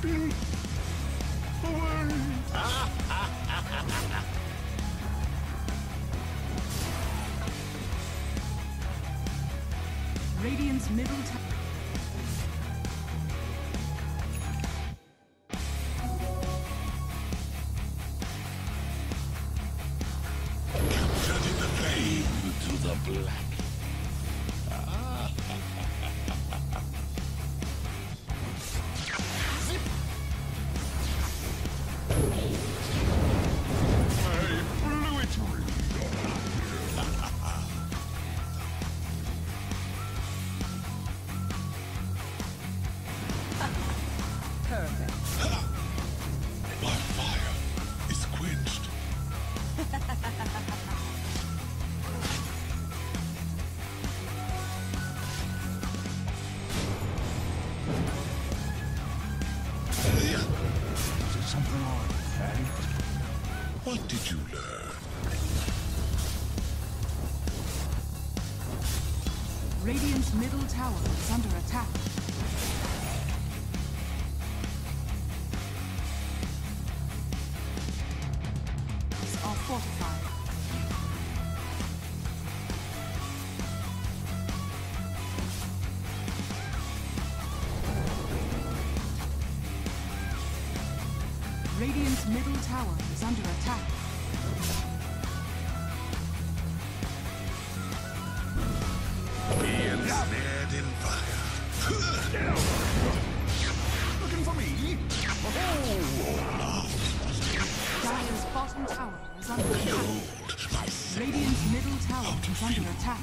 me away. Radiant's middle tower. Captured in the flame to the black. My fire is quenched. Is it something wrong, Fatty? What did you learn? Radiant's middle tower is under attack. Are fortified. Radiant's middle tower is under attack. Be ensnared in fire. Looking for me? Dire's bottom tower is under attack. Behold, my sickle. Radiant's middle tower is under attack.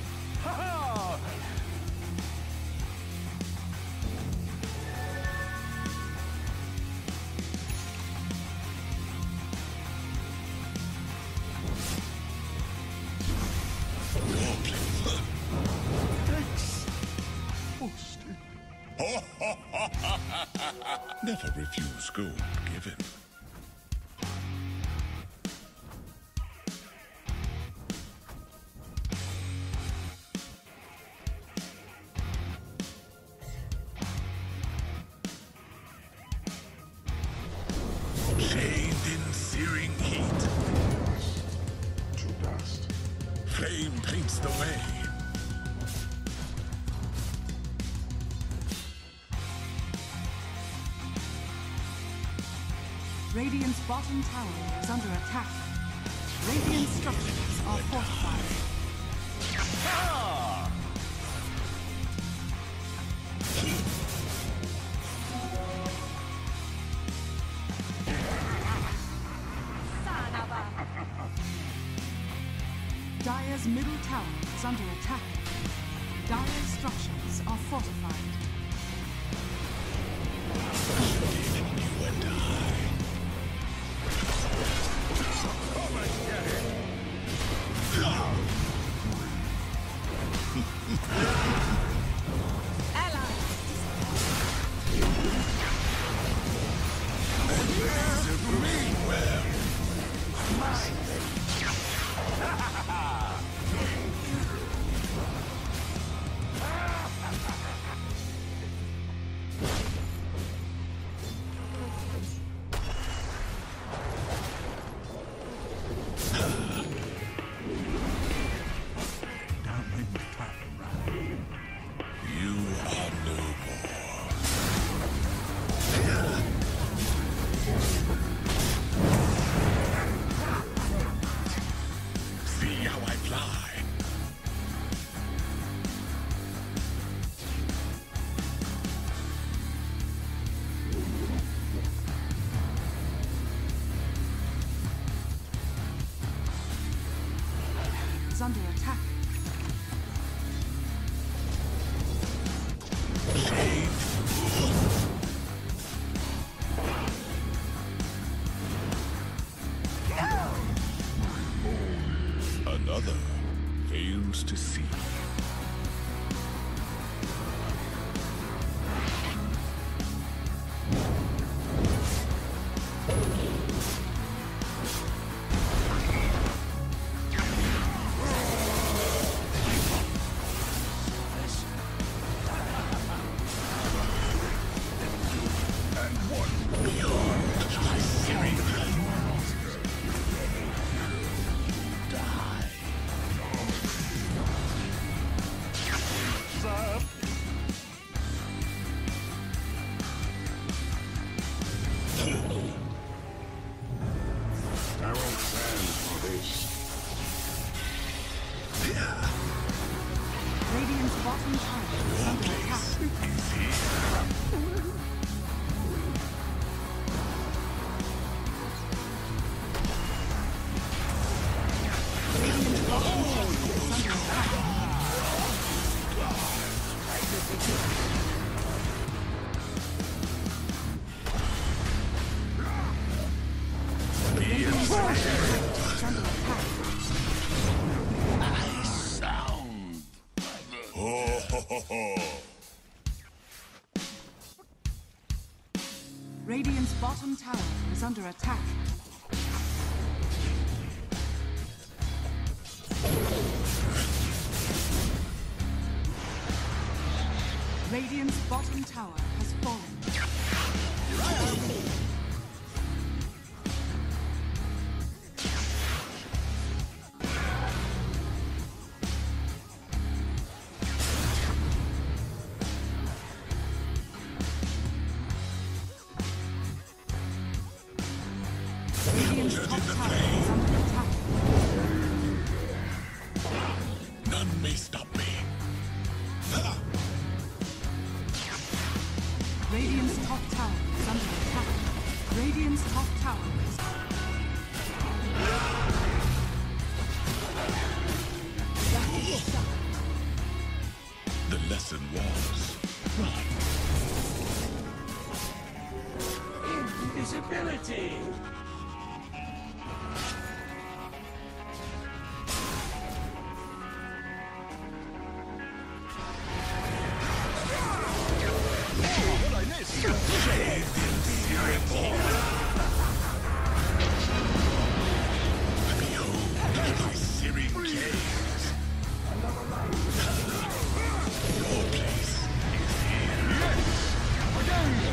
Never refuse gold given. Chained in searing heat. To dust. Flame paints the way. Radiant's bottom tower is under attack. Radiant structures are fortified. Dire's middle tower is under attack. Dire's structures are fortified. You and I. Under attack. Another fails to see. is under attack. I sound. Ho ho ho ho. Radiant's bottom tower is under attack. Radiant's bottom tower has fallen. Here I am. Radiant's top tower is under attack. None may stop me. Ha! Radiant's top tower is under attack. Radiant's top tower is... The lesson was run. Invisibility! Behold my searing gaze. Your place is here.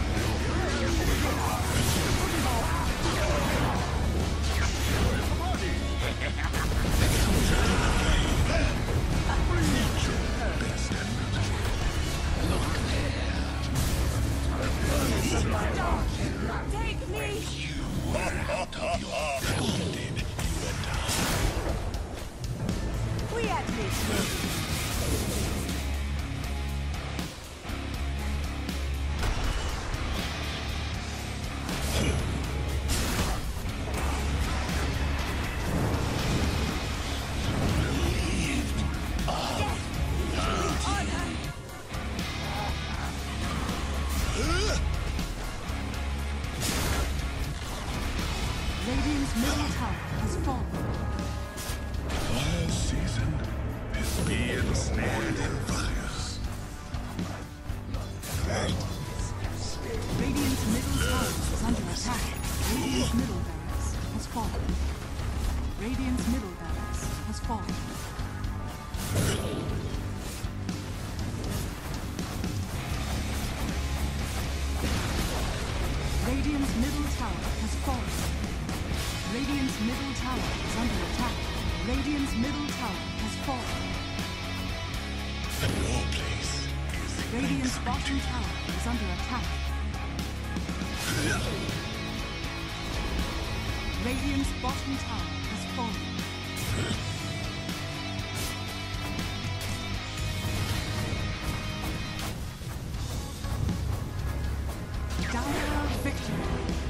Best energy. Look there. Take me! Founded you and I. We at me! Radiant's middle tower has fallen. All season is being snared in fires. Radiant's middle tower is under attack. Radiant's middle barracks has fallen. Radiant's middle barracks has fallen. Radiant's middle tower has fallen. Radiant's middle tower is under attack. Radiant's middle tower has fallen. Your place is Radiant's bottom tower is under attack. Radiant's bottom tower has fallen. Dire victory.